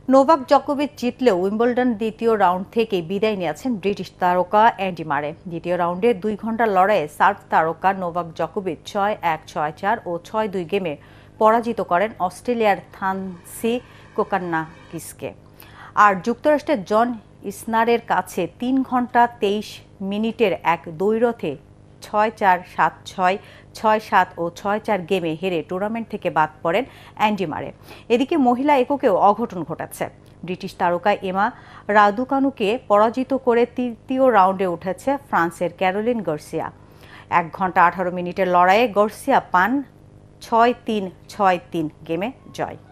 Novak জকোভিচ জিতলেও Wimbledon দ্বিতীয় রাউন্ড থেকে বিদায় নিয়েছেন ব্রিটিশ তারকা অ্যান্ডি মারে। দ্বিতীয় রাউন্ডে 2 ঘন্টার লড়াইয়ে সার্ব তারকা নোভাক জকোভিচ 6-1, 6-4 ও 6-2 গেমে পরাজিত করেন অস্ট্রেলিয়ার থানসি কোকান্নাকিসকে। আর যুক্তরাষ্ট্রের জন ইসনারের কাছে 3 ঘন্টা 23 মিনিটের এক দ্বৈরথে 6-4, 7-6, 6-7 ও 6-4 গেমে হেরে টুর্নামেন্ট থেকে বাদ পড়েন অ্যান্ডি মারে। এদিকে মহিলা এককেও অঘটন ঘটাচ্ছে। ব্রিটিশ তারকা এমা রাদুকানুকে পরাজিত করে তৃতীয় রাউন্ডে উঠেছে ফ্রান্সের ক্যারোলিন গার্সিয়া। 1 ঘন্টা 18 মিনিটের লড়াইয়ে গার্সিয়া পান 6-3, 6-3 গেমে জয়।